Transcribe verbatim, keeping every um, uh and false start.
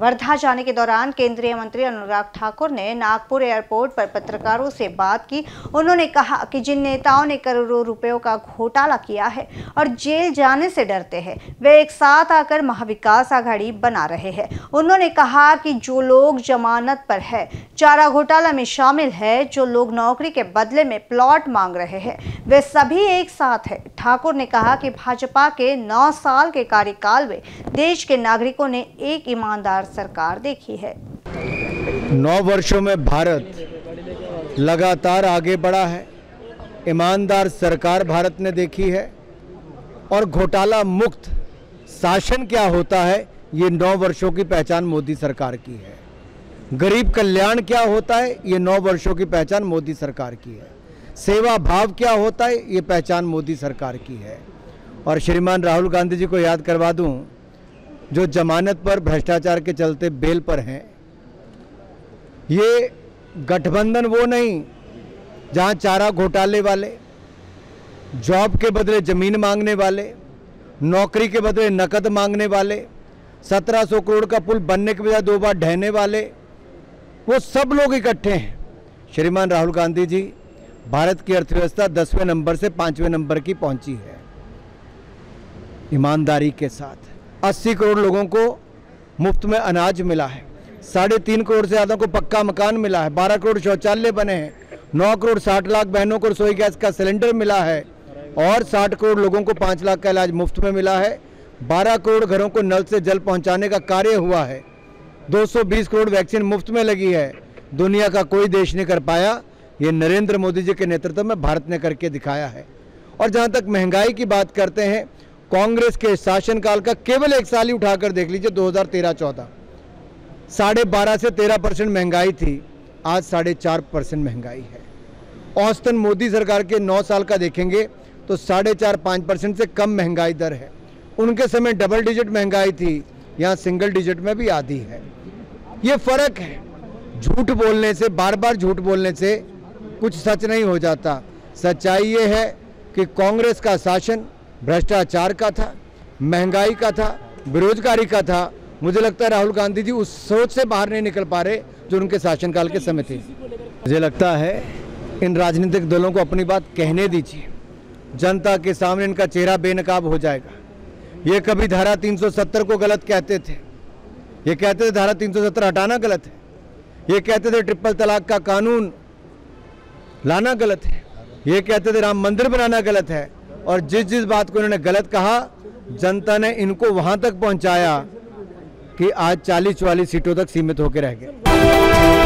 वर्धा जाने के दौरान केंद्रीय मंत्री अनुराग ठाकुर ने नागपुर एयरपोर्ट पर पत्रकारों से बात की। उन्होंने कहा कि जिन नेताओं ने करोड़ों रुपयों का घोटाला किया है और जेल जाने से डरते हैं, वे एक साथ आकर महाविकास आघाड़ी बना रहे हैं। उन्होंने कहा कि जो लोग जमानत पर है, चारा घोटाला में शामिल है, जो लोग नौकरी के बदले में प्लॉट मांग रहे हैं, वे सभी एक साथ हैं। ठाकुर ने कहा कि भाजपा के नौ साल के कार्यकाल में देश के नागरिकों ने एक ईमानदार सरकार देखी है। नौ वर्षों में भारत लगातार आगे बढ़ा है, ईमानदार सरकार भारत ने देखी है और घोटाला मुक्त शासन क्या होता है, ये नौ वर्षों की पहचान मोदी सरकार की है। गरीब कल्याण क्या होता है, ये नौ वर्षों की पहचान मोदी सरकार की है। सेवा भाव क्या होता है, ये पहचान मोदी सरकार की है। और श्रीमान राहुल गांधी जी को याद करवा दूं, जो जमानत पर भ्रष्टाचार के चलते बेल पर हैं, ये गठबंधन वो नहीं जहां चारा घोटाले वाले, जॉब के बदले जमीन मांगने वाले, नौकरी के बदले नकद मांगने वाले, सत्रह सौ करोड़ का पुल बनने के बजाय दो बार ढहने वाले, वो सब लोग इकट्ठे हैं। श्रीमान राहुल गांधी जी, भारत की अर्थव्यवस्था दसवें नंबर से पांचवें नंबर की पहुंची है। ईमानदारी के साथ अस्सी करोड़ लोगों को मुफ्त में अनाज मिला है, साढ़े तीन करोड़ से ज़्यादा को पक्का मकान मिला है, बारह करोड़ शौचालय बने हैं, नौ करोड़ साठ लाख बहनों को रसोई गैस का सिलेंडर मिला है और साठ करोड़ लोगों को पाँच लाख का इलाज मुफ्त में मिला है। बारह करोड़ घरों को नल से जल पहुंचाने का कार्य हुआ है। दो सौ बीस करोड़ वैक्सीन मुफ्त में लगी है। दुनिया का कोई देश नहीं कर पाया, ये नरेंद्र मोदी जी के नेतृत्व में भारत ने करके दिखाया है। और जहाँ तक महंगाई की बात करते हैं, कांग्रेस के शासनकाल का केवल एक साल ही उठाकर देख लीजिए, दो हज़ार तेरह चौदह, साढ़े बारह से तेरह परसेंट महंगाई थी, आज साढ़े चार परसेंट महंगाई है। औसतन मोदी सरकार के नौ साल का देखेंगे तो साढ़े चार पाँच परसेंट से कम महंगाई दर है। उनके समय डबल डिजिट महंगाई थी, यहाँ सिंगल डिजिट में भी आधी है। ये फर्क है। झूठ बोलने से, बार बार झूठ बोलने से कुछ सच नहीं हो जाता। सच्चाई ये है कि कांग्रेस का शासन भ्रष्टाचार का था, महंगाई का था, बेरोजगारी का था। मुझे लगता है राहुल गांधी जी उस सोच से बाहर नहीं निकल पा रहे जो उनके शासनकाल के समय थे। मुझे लगता है इन राजनीतिक दलों को अपनी बात कहने दीजिए, जनता के सामने इनका चेहरा बेनकाब हो जाएगा। ये कभी धारा तीन सौ सत्तर को गलत कहते थे, ये कहते थे धारा तीन सौ सत्तर हटाना गलत है, ये कहते थे ट्रिपल तलाक का कानून लाना गलत है, ये कहते थे राम मंदिर बनाना गलत है। और जिस जिस बात को इन्होंने गलत कहा, जनता ने इनको वहां तक पहुंचाया कि आज चालीस चवालीस सीटों तक सीमित होकर रह गए।